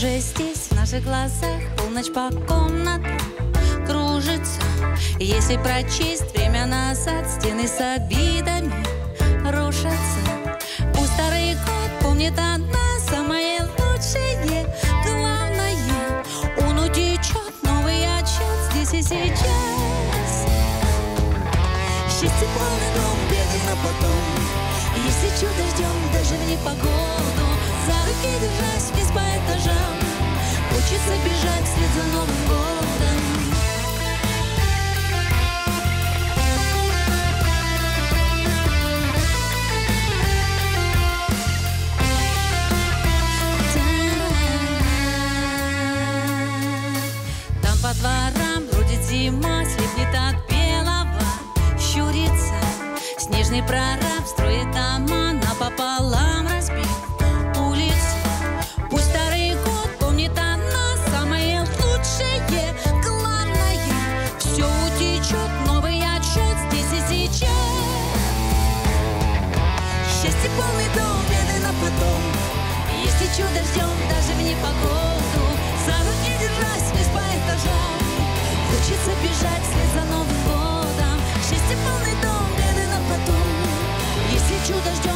уже здесь, в наших глазах полночь по комнатам кружится. Если прочесть время назад, стены с обидами рушатся. Пусть старый год помнит о нас самое лучшее. Главное, он утечет, новый отчет здесь и сейчас. Счастье полный дом, беды на потом. Если чудо ждем, даже в непогоду, за руки держась вниз по этажам, хочется бежать вслед за Новым годом. Там по дворам бродит зима, слепнет от белого, щурится. Снежный прораб строит дома напополам, разбив улицы. Пусть старый год помнит о нас самое лучшее. Главное, все утечет, новый отчет здесь и сейчас. Счастье полный дом, беды на потом. Если чудо ждем, даже в непогоду, за руки держась вниз по этажам, хочется бежать вслед за Новым годом. Счастье полный дом, беды на потом. Если чудо ждем,